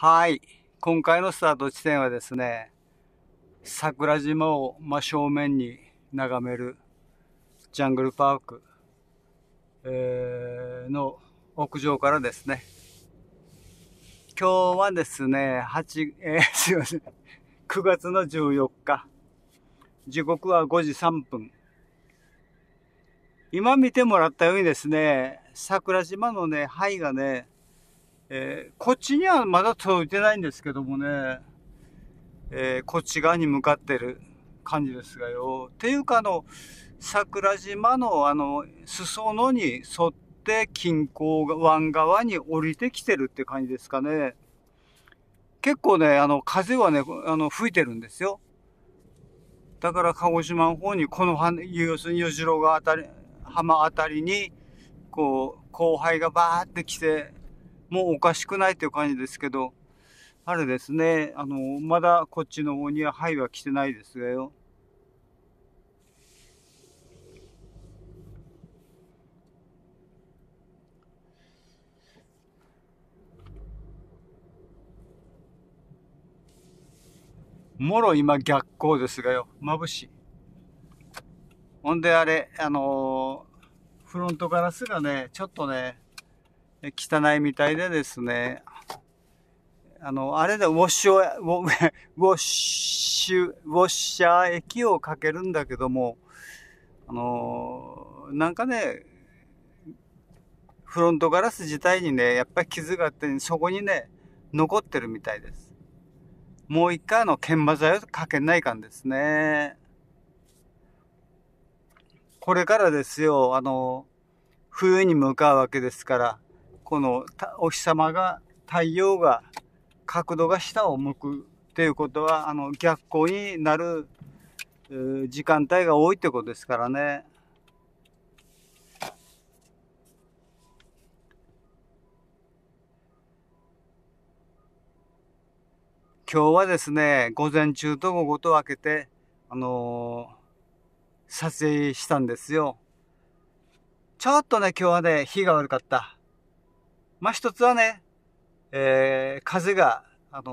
はい。今回のスタート地点はですね、桜島を真正面に眺めるジャングルパーク、の屋上からですね、今日はですね、すいません。9月の14日、時刻は5時3分。今見てもらったようにですね、桜島のね、灰がね、こっちにはまだ届いてないんですけどもね、こっち側に向かってる感じですがよ。っていうか桜島の裾野に沿って近郊湾側に降りてきてるって感じですかね。結構ね、風はね、吹いてるんですよ。だから鹿児島の方に要するに与次郎が浜あたりに、こう、降灰がバーって来て、もうおかしくないっていう感じですけど、あれですね、まだこっちの方には灰は来てないですがよ。もろ今逆光ですがよ。眩しい。ほんであれ、フロントガラスがね、ちょっとね、汚いみたいでですね、あれでウォッシャー液をかけるんだけども、なんかね、フロントガラス自体にね、やっぱり傷があって、そこにね、残ってるみたいです。もう一回研磨剤をかけないかんですね。これからですよ、冬に向かうわけですから、このお日様が、太陽が、角度が下を向くっていうことは、逆光になる時間帯が多いってことですからね。今日はですね、午前中と午後と分けて、撮影したんですよ。ちょっとね、今日はね、日が悪かった。まあ、一つはね、風が、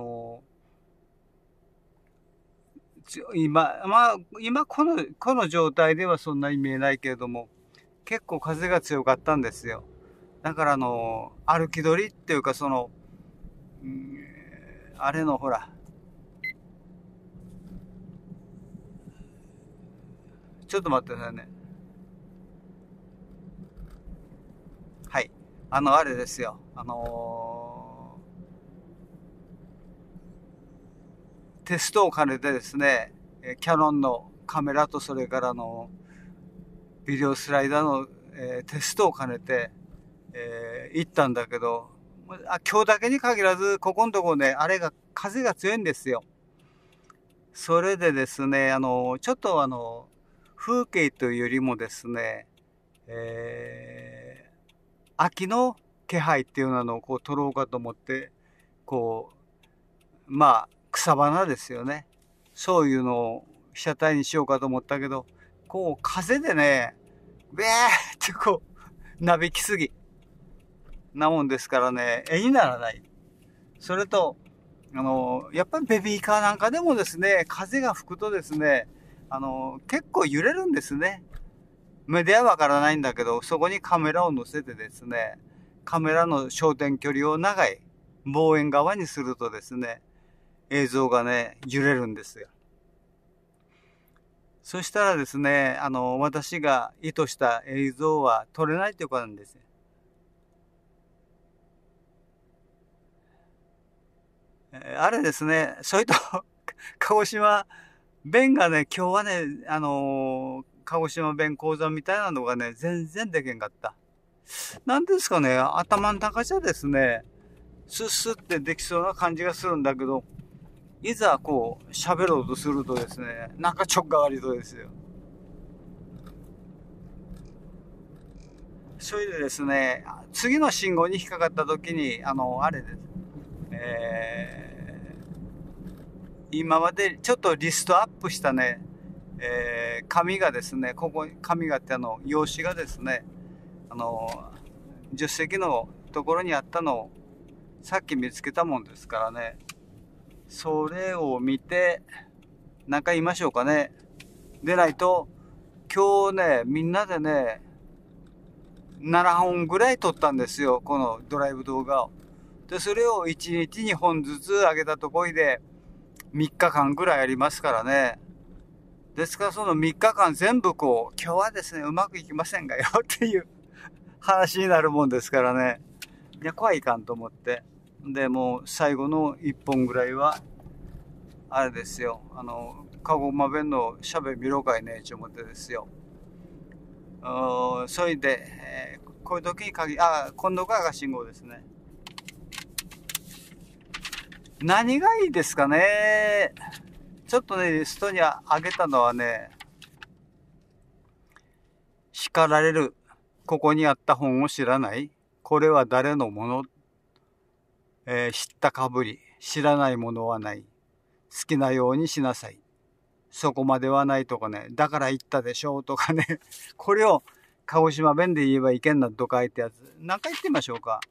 今この状態ではそんなに見えないけれども、結構風が強かったんですよ。だから歩き取りっていうかうん、あれのほら、ちょっと待ってくださいね。はい。あれですよ。テストを兼ねてですね、キャノンのカメラとそれからビデオスライダーの、テストを兼ねて、行ったんだけど、今日だけに限らず、ここのとこね、風が強いんですよ。それでですね、ちょっと風景というよりもですね、秋の気配っていうのをこう撮ろうかと思って、こまあ、草花ですよね。そういうのを被写体にしようかと思ったけど、こう、風でね、ウェーってこう、なびきすぎ。なもんですからね、絵にならない。それと、やっぱりベビーカーなんかでもですね、風が吹くとですね、結構揺れるんですね。目ではわからないんだけど、そこにカメラを乗せてですね、カメラの焦点距離を長い望遠側にするとですね、映像がね、揺れるんですよ。そしたらですね、私が意図した映像は撮れないということなんですよ。あれですね、それと鹿児島弁がね、今日はね、鹿児島弁講座みたいなのがね、全然できんかった。なんですかね、頭の中じゃですね、スッスってできそうな感じがするんだけど、いざこう、喋ろうとするとですね、なんかちょっかわりそうですよ。それでですね、次の信号に引っかかった時に、あれです。今までちょっとリストアップしたね、紙がですね、紙がって用紙がですね、あの、助手席のところにあったのをさっき見つけたもんですからね。それを見て、なんか言いましょうかね。でないと、今日ね、みんなでね、7本ぐらい撮ったんですよ。このドライブ動画を。で、それを1日2本ずつ上げたところで、3日間ぐらいありますからね。ですからその3日間全部こう、今日はですね、うまくいきませんがよっていう話になるもんですからね。いや、怖いかんと思って。で、もう最後の1本ぐらいは、あれですよ。鹿児島弁の喋り見ろかいね、ち思ってですよ。それで、こういう時に今度が赤信号ですね。何がいいですかね。ちょっとね、リストにあげたのはね、叱られる。ここにあった本を知らない。これは誰のもの、知ったかぶり。知らないものはない。好きなようにしなさい。そこまではないとかね。だから言ったでしょうとかね。これを鹿児島弁で言えばいけんなと書いたやつ。何回言ってみましょうか。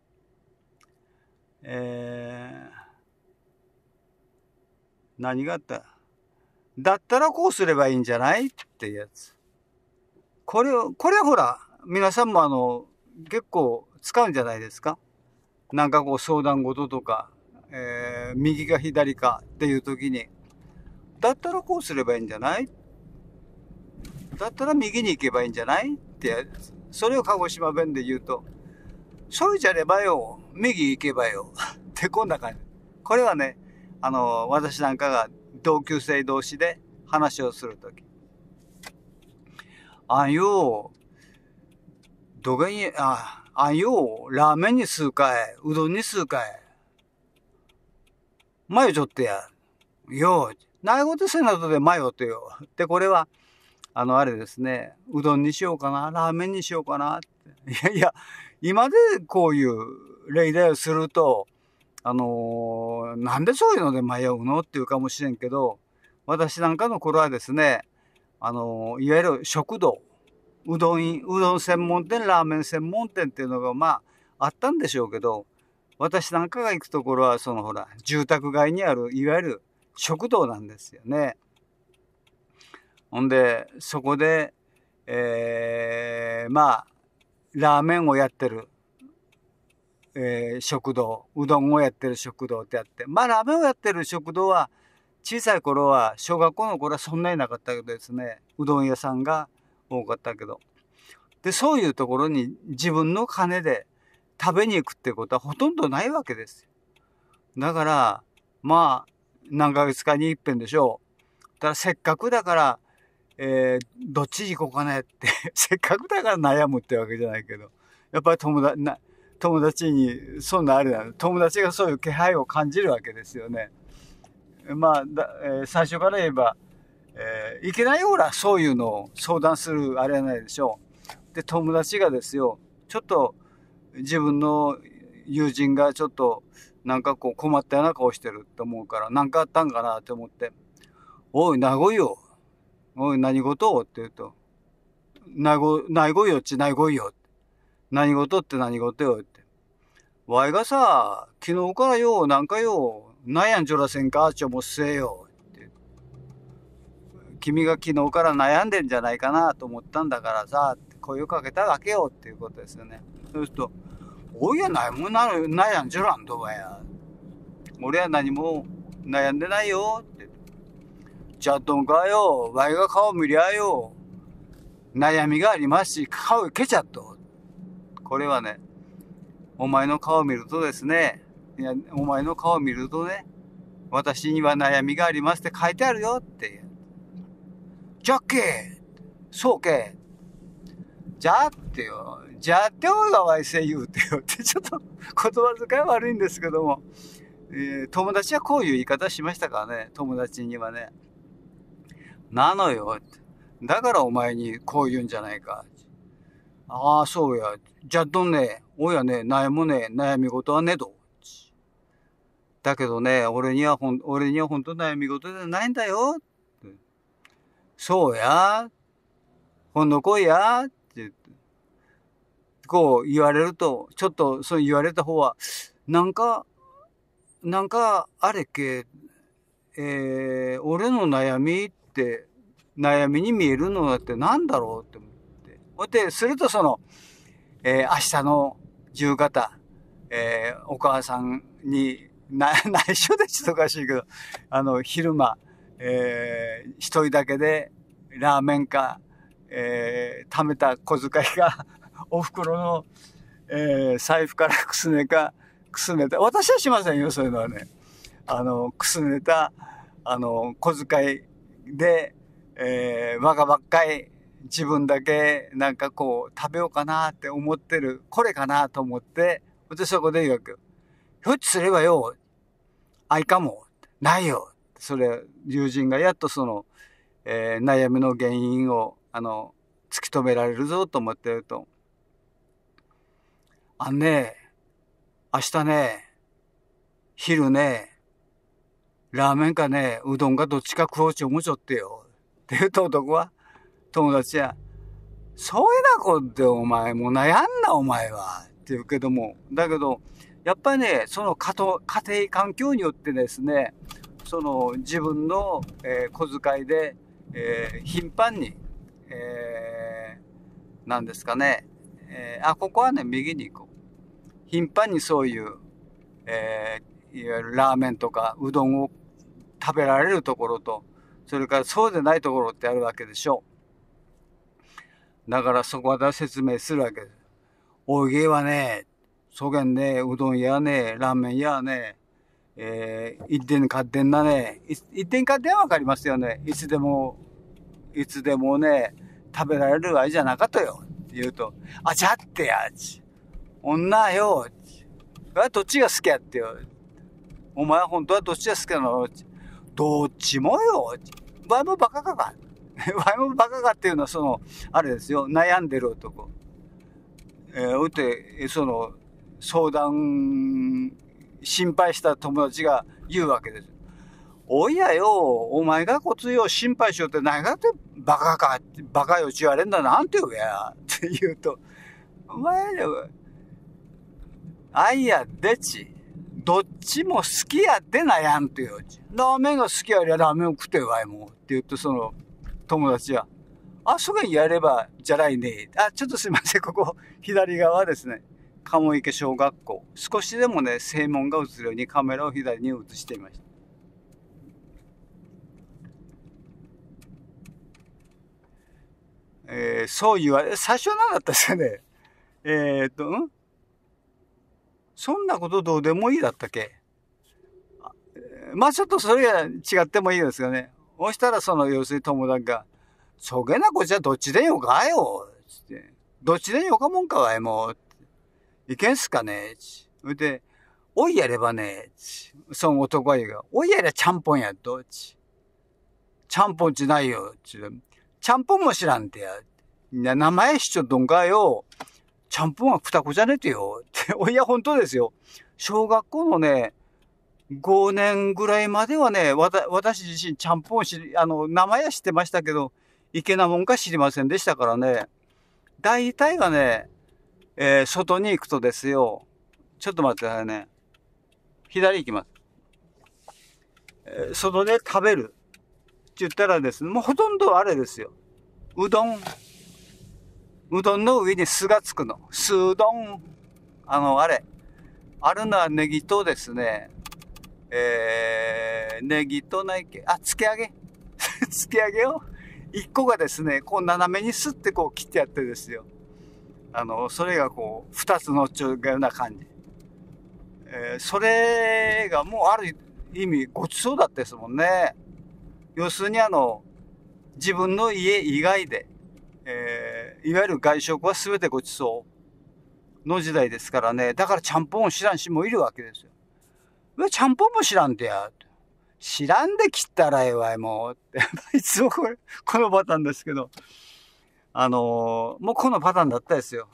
何があった？だったらこうすればいいんじゃないっていうやつ。これはほら、皆さんも結構使うんじゃないですか。なんかこう相談事とか、右か左かっていう時に、だったらこうすればいいんじゃない？だったら右に行けばいいんじゃないってやつ。それを鹿児島弁で言うと、そうじゃればよ、右行けばよ。ってこんな感じ。これはね、私なんかが同級生同士で話をするとき。あんよ、どげに、あんよ、ラーメンにすうかい、うどんにすうかい。マヨちょってや。よ、ないことせなとでマヨってよ。で、これは、あれですね、うどんにしようかな、ラーメンにしようかなって。いやいや、今でこういう例題をすると、なんでそういうので迷うのっていうかもしれんけど、私なんかの頃はですね、いわゆる食堂、うどん専門店、ラーメン専門店っていうのがあったんでしょうけど、私なんかが行くところは、ほら、住宅街にある、いわゆる食堂なんですよね。ほんで、そこで、ラーメンをやってる、食堂、うどんをやってる食堂ってあって、ラーメンをやってる食堂は、小さい頃は、小学校の頃はそんなになかったけどですね、うどん屋さんが多かったけど。で、そういうところに自分の金で食べに行くってことはほとんどないわけですよ。だから、何ヶ月かに一遍でしょう。だからせっかくだから、どっち行こうかねってせっかくだから悩むってわけじゃないけど、やっぱり友達に、そんなあれなの。友達がそういう気配を感じるわけですよね。最初から言えば、いけないよ、ほら、そういうのを相談するあれはないでしょう。で、友達がですよ、ちょっと自分の友人がちょっとなんかこう困ったような顔してると思うから、なんかあったんかなって思って、おい、名古よ。おい、何事って言うと、名古よっち名古よ。何事って何事よって。わいがさ、昨日からよ、なんかよ、悩んじょらせんかちょもっせえよ。って君が昨日から悩んでんじゃないかなと思ったんだからさ、声をかけたわけよっていうことですよね。そうすると、おいやないもん悩んじょらんどばや。俺は何も悩んでないよって。じゃあどんかよ、わいが顔見りゃよ、悩みがありますし、顔けちゃっと。これはね、お前の顔を見るとですね、いや、お前の顔を見るとね、私には悩みがありますって書いてあるよって。じゃっけそうけじゃあってよ。じゃあっておいがわいせ言うてよって、ちょっと言葉遣い悪いんですけども、友達はこういう言い方しましたからね、友達にはね。なのよって。だからお前にこう言うんじゃないか。ああ、そうや。じゃっとね、おやね、悩み事はねど。だけどね、俺には本当悩み事じゃないんだよ。そうや。ほんのこいや。って言って。こう言われると、ちょっとそう言われた方は、 なんか、あれっけ、俺の悩みって、悩みに見えるのってなんだろうって思って。ほいで、すると明日の夕方、お母さんに、内緒でちょっとおかしいけど、昼間、一人だけでラーメンか、貯めた小遣いが、お袋の、財布からくすねた、私はしませんよ、そういうのはね。くすねた、小遣いで、我がばっかり自分だけなんかこう食べようかなって思ってる、これかなと思って、で、そこで言うわけよ。ひょっとすればよ、愛かも、ないよ。それ、友人がやっと悩みの原因を、突き止められるぞと思ってると。明日ね、昼ね、ラーメンかね、うどんかどっちか食おうち思っちゃってよ。って言うと男は、友達や、そういうなことでお前もう悩んなお前は。って言うけども、だけど、やっぱりね、その家庭環境によってですね、自分の、小遣いで、頻繁に、なんですかね、ここはね、右に行こう。頻繁にそういう、いわゆるラーメンとかうどんを食べられるところと、それからそうでないところってあるわけでしょう。だからそこは説明するわけです。おいげはね、そげんね、うどん屋ね、ラーメン屋ね、一点買ってんなね。一点買ってんはわかりますよね。いつでもね、食べられるあれじゃなかったよ。って言うと、あ、じゃってや、女よ。どっちが好きやってよ。お前本当はどっちが好きなの？どっちもよ。わいもバカかか。わいもバカかっていうのはあれですよ。悩んでる男。相談、心配した友達が言うわけです。おいやよ、お前がこつよ心配しようって何がってバカよち言われんだなんて言うや。って言うと、お前ね、あいやでち。どっちも好きやって悩んとよ。ラーメンが好きやりゃラーメンを食ってわいも。って言うと友達は、それやればじゃないね。ちょっとすいません。ここ、左側ですね。鴨池小学校。少しでもね、正門が映るようにカメラを左に映していました。そう言われ、最初は何だったですかね。そんなことどうでもいいだったっけ。ちょっとそれは違ってもいいですよね。そしたら要するに友達が、そげなこっちはどっちでよかよ。つって。どっちでよかもんかわいも。いけんすかね。それで、おいやればね、その男は言うが、おいやればちゃんぽんやっと。ちゃんぽんちないよ。ちゃんぽんも知らんてや。名前しちょどんかよ。ちゃんぽんは二子じゃねてよ。いや、本当ですよ。小学校のね、5年ぐらいまではね、私自身ちゃんぽん名前は知ってましたけど、いけなもんか知りませんでしたからね。大体がね、外に行くとですよ。ちょっと待ってくださいね。左行きます。外で食べる。って言ったらですね、もうほとんどあれですよ。うどんの上に酢がつくの。酢うどん。あれ。あるのはネギとですね、ネギとつけ揚げつけ揚げを一個がですね、こう斜めにすってこう切ってやってですよ。それがこう、二つのっちゅうような感じ。それがもうある意味ごちそうだったですもんね。要するに自分の家以外で、いわゆる外食は全てごちそうの時代ですからね。だからちゃんぽんを知らん人もいるわけですよ。ちゃんぽんも知らんてや。知らんで切ったらええわい、もう。いつもこのパターンですけど。もうこのパターンだったですよ。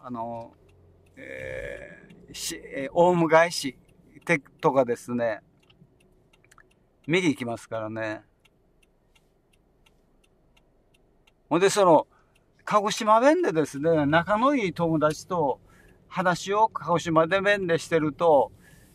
オウム返しとかですね。右行きますからね。ほんで鹿児島弁でですね、仲のいい友達と話を鹿児島弁でしてると、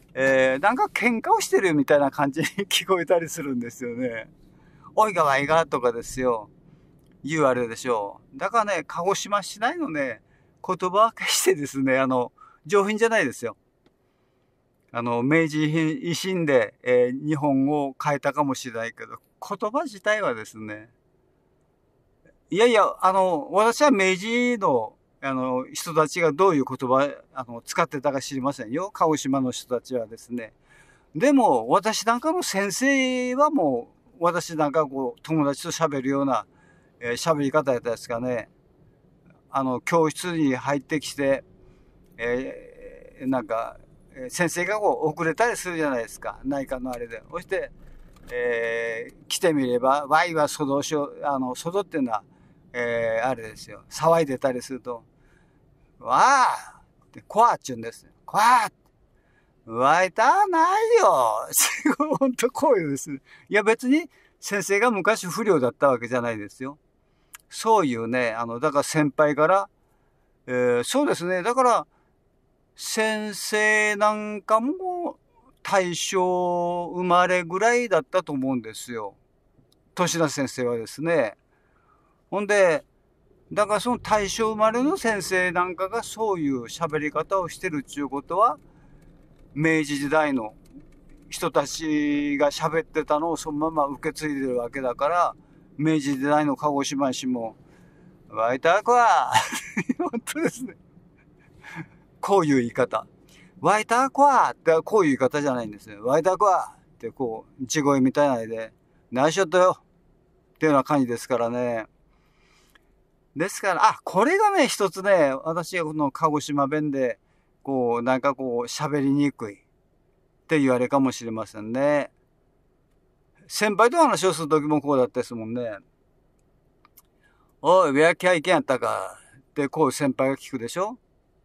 なんか喧嘩をしてるみたいな感じに聞こえたりするんですよね。おいがわいがとかですよ。言うあれでしょう。だからね、鹿児島市内のね、言葉は決してですね、上品じゃないですよ。明治維新で、日本を変えたかもしれないけど、言葉自体はですね、いやいや、私は明治の、人たちがどういう言葉、使ってたか知りませんよ。鹿児島の人たちはですね。でも、私なんかの先生はもう、私なんかこう、友達と喋るような、喋り方やったですかね。教室に入ってきて、なんか、先生がこう遅れたりするじゃないですか。内科のあれで。そして、来てみれば、ワイはそどしょ、そっていうのは、あれですよ。騒いでたりすると、わあって、こわっちゅうんです。こわっ湧いたないよ。本当こういうです。いや別に先生が昔不良だったわけじゃないですよ。そういうね、だから先輩から、そうですね。だから、先生なんかも大正生まれぐらいだったと思うんですよ。年田先生はですね。ほんで、だからその大正生まれの先生なんかがそういう喋り方をしてるっていうことは、明治時代の人たちが喋ってたのをそのまま受け継いでるわけだから、明治時代の鹿児島市も、湧いたくわ本当ですね。こういう言い方。湧いたくわってこういう言い方じゃないんですよ。湧いたくわってこう、地声みたいなので、何しよっとよっていうような感じですからね。ですから、これがね、一つね、私がこの鹿児島弁で、こう、なんかこう、喋りにくいって言われかもしれませんね。先輩と話をするときもこうだったですもんね。おい、ウェアキャイケンやったかってこう先輩が聞くでしょ。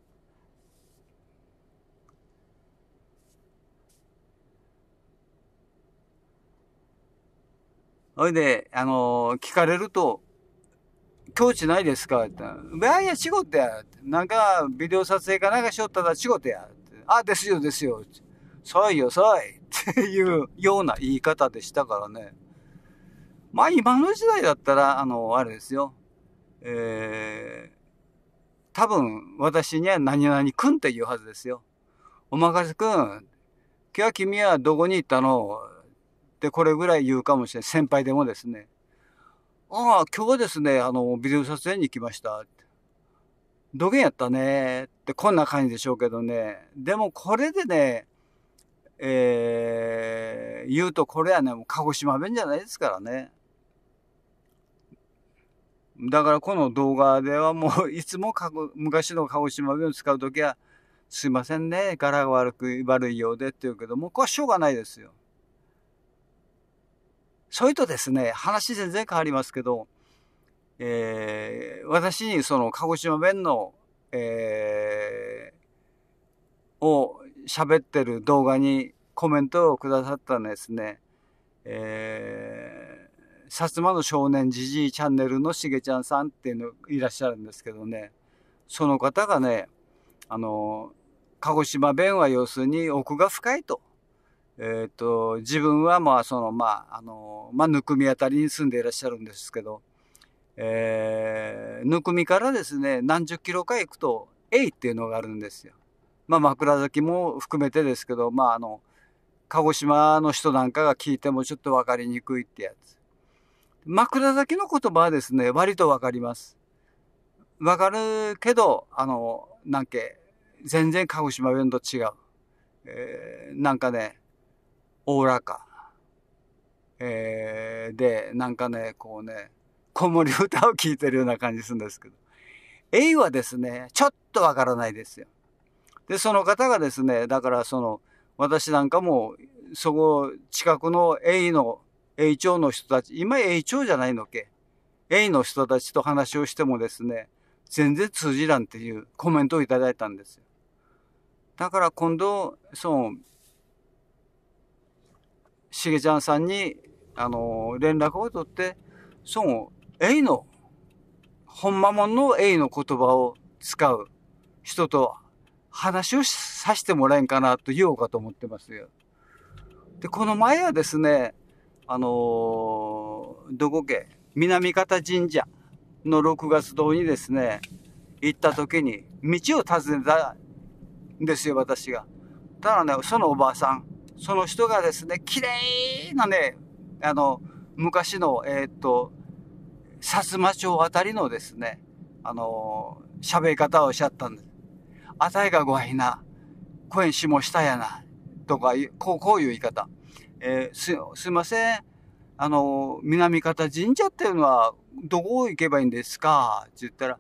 ほいで、聞かれると、境地ないですかって。ウェアや仕事や。なんか、ビデオ撮影かなんかしよったら仕事や。ですよですよ。そうよ、そうい。っていうような言い方でしたからね。まあ今の時代だったら、あれですよ。多分私には何々くんって言うはずですよ。おまかせくん、今日は君はどこに行ったのってこれぐらい言うかもしれない。先輩でもですね。今日はですね、ビデオ撮影に行きました。どげんやったねってこんな感じでしょうけどね。でもこれでね、言うとこれはね、もう鹿児島弁じゃないですからね。だからこの動画ではもういつも昔の鹿児島弁を使うときは、すいませんね、柄が悪いようでって言うけども、これはしょうがないですよ。それとですね、話全然変わりますけど、私にその鹿児島弁の、を喋ってる動画にコメントをくださったんですね、薩摩の少年じじいチャンネルのしげちゃんさんっていうのいらっしゃるんですけどね、その方がね、鹿児島弁は要するに奥が深いと。自分はまあそのぬくみあたりに住んでいらっしゃるんですけど、ぬくみからですね、何十キロか行くと、エイっていうのがあるんですよ。枕崎も含めてですけど、鹿児島の人なんかが聞いてもちょっとわかりにくいってやつ。枕崎の言葉はですね、割とわかります。わかるけど、なんけ、全然鹿児島弁と違う。なんかね、おおらか。で、なんかね、こうね、子守歌を聴いてるような感じするんですけど。エイはですね、ちょっとわからないですよ。で、その方がですね、だから私なんかも、そこ、近くのエイ町の人たち、今エイ町じゃないのけ。エイの人たちと話をしてもですね、全然通じらんっていうコメントをいただいたんですよ。だから今度、しげちゃんさんに、連絡を取って、エイの、ほんまもんのエイの言葉を使う人と話をさせてもらえんかなと言おうかと思ってますよ。で、この前はですね、どこけ、南方神社の6月堂にですね、行った時に道を尋ねたんですよ、私が。ただね、そのおばあさん、その人がですね、綺麗なね、昔の、薩摩町あたりのですね、喋り方をおっしゃったんです。あたいがごはいな、声しもしたやな、とか、こういう言い方。すいません。南方神社っていうのは、どこ行けばいいんですかって言ったら、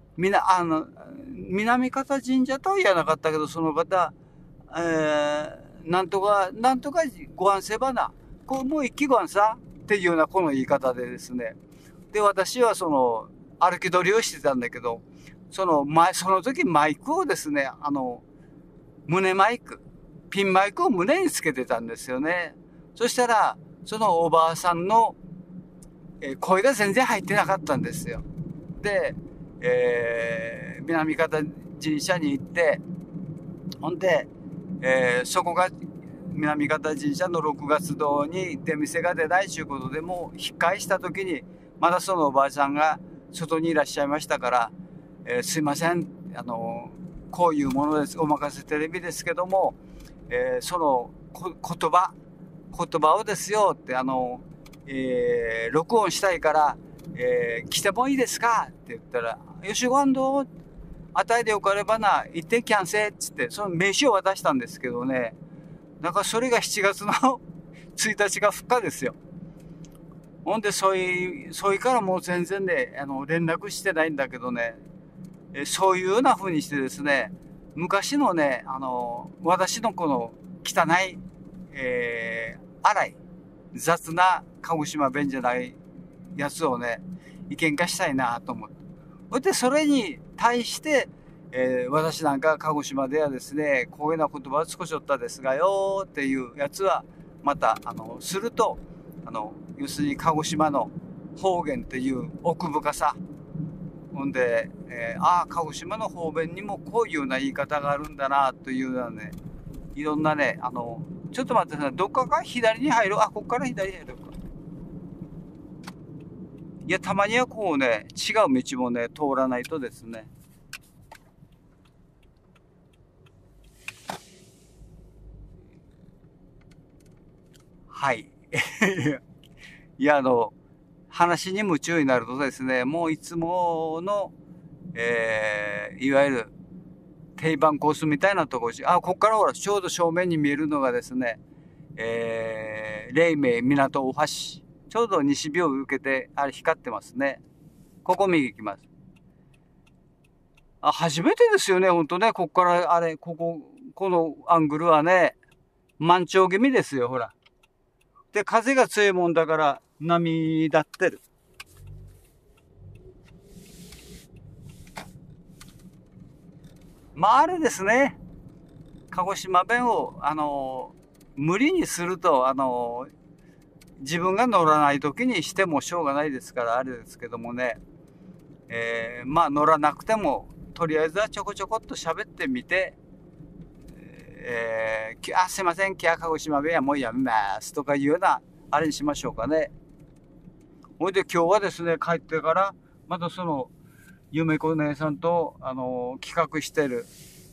南方神社とは言わなかったけど、その方、なんとかご案せばな、こうもう一気ご案さっていうようなこの言い方でですね。で、私は歩き取りをしてたんだけど、その時マイクをですね、胸マイク、ピンマイクを胸につけてたんですよね。そしたら、そのおばあさんの、声が全然入ってなかったんですよ。で、南方神社に行って、ほんで、そこが南方神社の6月堂に出店が出ないということでもう引っ返した時にまだそのおばあちゃんが外にいらっしゃいましたから、すいません、こういうものです、おまかせテレビですけども、その言葉をですよって録音したいから、来てもいいですかって言ったら、よしごはんどうあたいでよかればな、行ってきゃんせっつって、その名刺を渡したんですけどね、なんかそれが7月の1日が2日ですよ。ほんで、そいからもう全然ね、連絡してないんだけどね、そういうような風にしてですね、昔のね、私のこの汚い、荒い、雑な鹿児島弁じゃないやつをね、意見化したいなと思って。で、それに対して、私なんか鹿児島ではですね、こういうような言葉を少しおったですがよっていうやつは、また、すると、要するに鹿児島の方言っていう奥深さ。ほんで、鹿児島の方言にもこういうような言い方があるんだな、というようなね、いろんなね、ちょっと待ってください。どっかが左に入る。こっから左に入るか。いや、たまにはこうね、違う道もね、通らないとですね。はい。いや、話に夢中になるとですね、もういつもの、いわゆる定番コースみたいなところ、こっからほら、ちょうど正面に見えるのがですね、黎明港大橋。ちょうど西日を受けて、あれ光ってますね。ここ右行きます。初めてですよね、ほんとね。こっから、このアングルはね、満潮気味ですよ、ほら。で、風が強いもんだから、波立ってる。あれですね。鹿児島弁を、無理にすると、自分が乗らない時にしてもしょうがないですから、あれですけどもね。乗らなくても、とりあえずはちょこちょこっと喋ってみて、すいません、鹿児島弁はもうやめますとかいうような、あれにしましょうかね。ほいで今日はですね、帰ってから、またその、ゆめこ姉さんと、企画してる、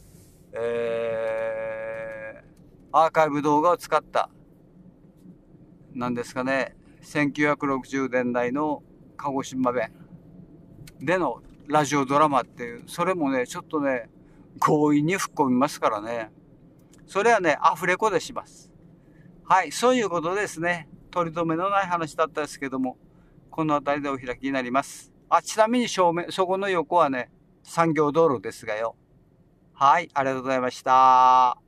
アーカイブ動画を使った、なんですかね、1960年代の鹿児島弁でのラジオドラマっていう、それもね、ちょっとね、強引に吹っ込みますからね。それはね、アフレコでします。はい、そういうことですね。取り留めのない話だったですけども、この辺りでお開きになります。ちなみにそこの横はね、産業道路ですがよ。はい、ありがとうございました。